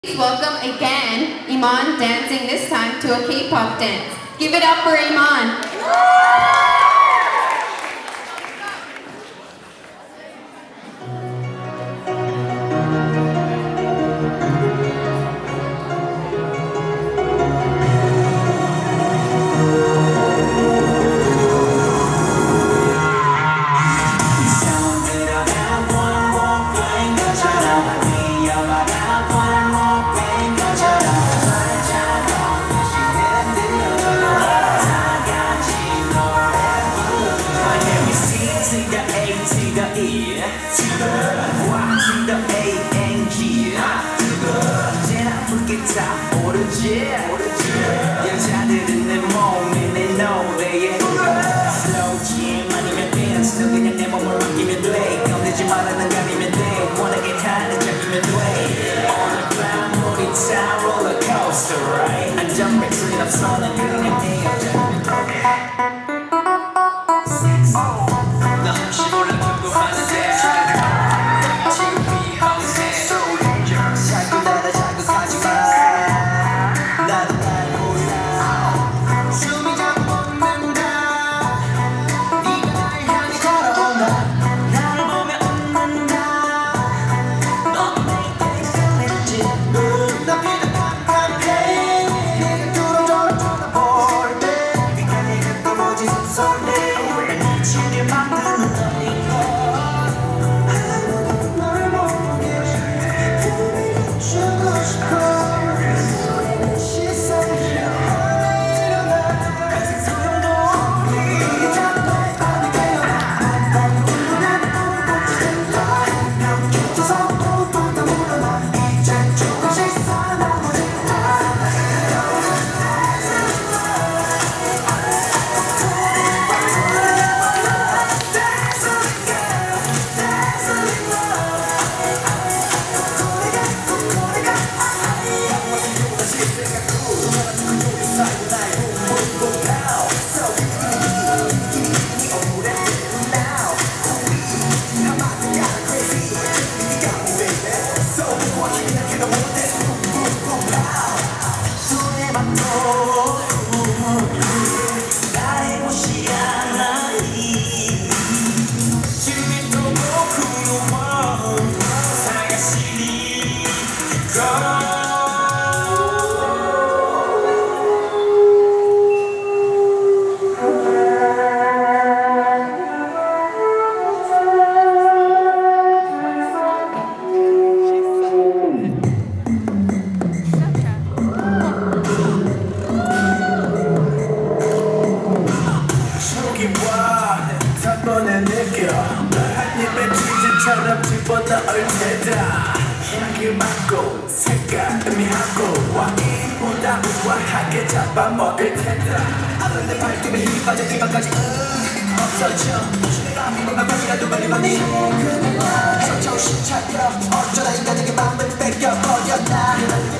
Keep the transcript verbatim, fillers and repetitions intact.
Please welcome again Iman dancing this time to a K-pop dance. Give it up for Iman. 여자들은 내 몸에 내 노래에 Slow jam 아니면 dance 너 그냥 내 몸을 맡기면 돼 겁내지 말아 난 가리면 돼 원하게 하는 자기면 돼 On the ground 우리 다 roller coaster right 안전벨 소리 없어 난 그냥 내 여자면 돼 나 혹시 몰라 궁금하는데 처럼 집어넣을 테다 향기 맡고 색깔 의미하고 와인보다 우아하게 잡아먹을 테다 아른데 발톱에 힘이 빠져 비방까지 음, 없어져 내가 한번만 밤이라도 빨리 많이 정신 차려 어쩌다 인간에게 마음을 뺏겨버렸나